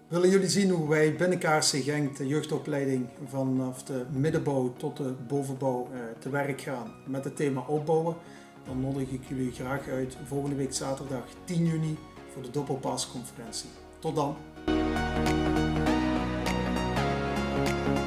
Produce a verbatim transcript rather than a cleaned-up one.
Willen jullie zien hoe wij binnen K R C Genk de jeugdopleiding vanaf de middenbouw tot de bovenbouw te werk gaan met het thema opbouwen? Dan nodig ik jullie graag uit volgende week zaterdag tien juni voor de doppelpaasconferentie. Tot dan!